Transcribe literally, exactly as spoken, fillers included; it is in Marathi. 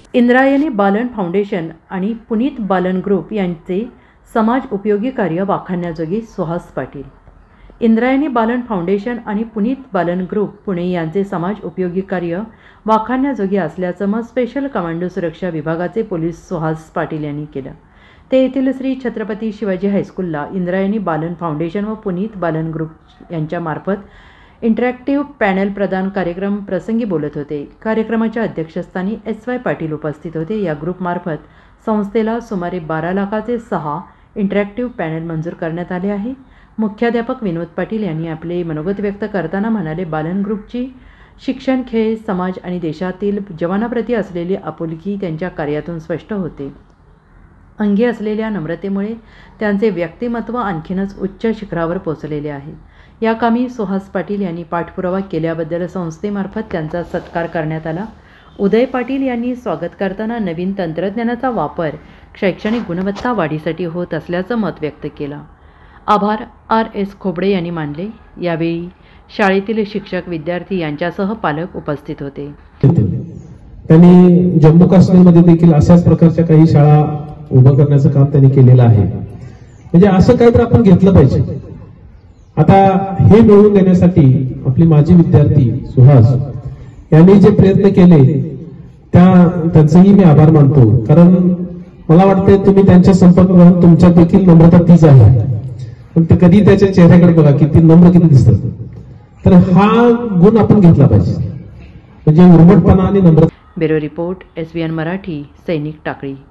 इंद्रायणी बालन फाउंडेशन आणि पुनीत बालन ग्रुप यांचे समाज उपयोगी कार्य वाखाणण्याजोगी सुहास पाटील। इंद्रायणी बालन फाउंडेशन आणि पुनीत बालन ग्रुप पुणे यांचे समाज उपयोगी कार्य वाखाणण्याजोगी असल्याचं मत स्पेशल कमांडो सुरक्षा विभागाचे पोलीस सुहास पाटील यांनी केलं। ते येथील श्री छत्रपती शिवाजी हायस्कूलला इंद्रायणी बालन फाउंडेशन व पुनीत बालन ग्रुप यांच्या मार्फत इंटरॅक्टिव्ह पॅनल प्रदान कार्यक्रम प्रसंगी बोलत होते। कार्यक्रमाच्या अध्यक्षस्थानी एस वाय पाटील उपस्थित होते। या ग्रुपमार्फत संस्थेला सुमारे बारा लाखाचे सहा इंटरॅक्टिव्ह पॅनल मंजूर करण्यात आले आहे। मुख्याध्यापक विनोद पाटील यांनी आपले मनोगत व्यक्त करताना म्हणाले, बालन ग्रुपची शिक्षण, खेळ, समाज आणि देशातील जवानाप्रती असलेली आपुलकी त्यांच्या कार्यातून स्पष्ट होते। अंगी असलेल्या नम्रतेमुळे त्यांचे व्यक्तिमत्व आणखीनच उच्च शिखरावर पोहोचलेले आहे। या कामी सुहास पाटील यांनी पाठपुरावा केल्याबद्दल संस्थेमार्फत त्यांचा सत्कार करण्यात आला। उदय पाटील यांनी स्वागत करताना नवीन तंत्रज्ञानाचा वापर शैक्षणिक गुणवत्ता वाढीसाठी होत असल्याचं मत व्यक्त केलं। आभार आर एस खोबडे यांनी मानले। यावेळी शाळेतील शिक्षक, विद्यार्थी यांच्यासह पालक उपस्थित होते। त्यांनी जम्मू काश्मीरमध्ये देखील अशाच प्रकारच्या काही शाळा उभं करण्याचं काम त्यांनी केलेलं आहे। म्हणजे असं काहीतरी आपण घेतलं पाहिजे। आता हे मिळवून देण्यासाठी आपली माजी विद्यार्थी सुहास यांनी जे प्रयत्न केले त्या त्यांचेही मी आभार मानतो। कारण मला वाटते तुम्ही त्यांच्या संपर्क राहून तुमच्यात देखील नम्रता तीच आहे, पण ते कधी त्याच्या चेहऱ्याकडे बघा किती नम्र किती दिसतात। तर हा गुण आपण घेतला पाहिजे, म्हणजे उर्मटपणा आणि नम्रता। Bureau report S B N Marathi, Sainik Takli.